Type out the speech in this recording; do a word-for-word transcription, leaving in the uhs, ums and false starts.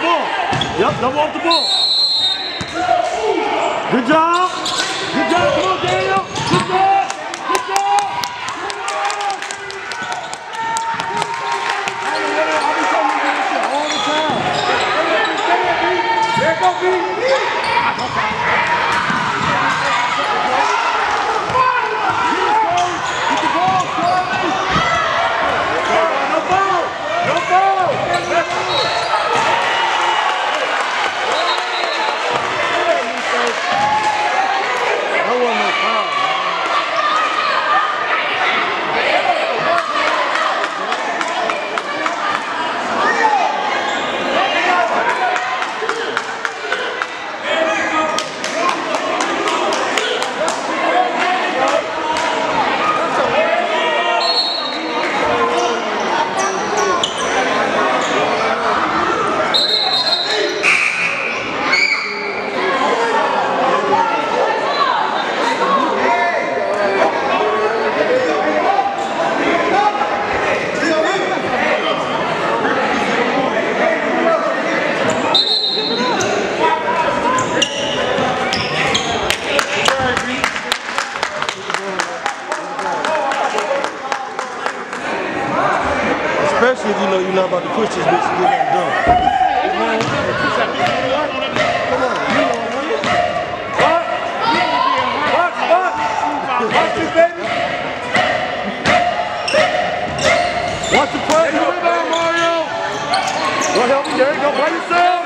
ball. Yep, double off the ball. Good job. Good job. Come on, Daniel. Good job. Good job. I'll be telling you this shit all the time. There go, B. Especially if you know you're not about to push this bitch and get that done. Come on, you know what? Watch, watch, watch this, baby. Watch the play. Go rebound, Mario. Go help me. There you go. By yourself.